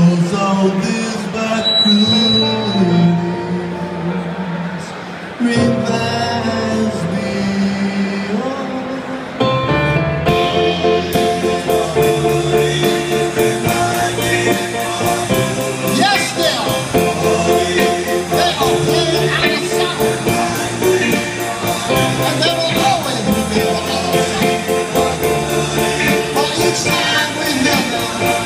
Cause all these bad feelings reminds me yes, they are playing out of sight, and they will always be out of sight. For each time we hear them,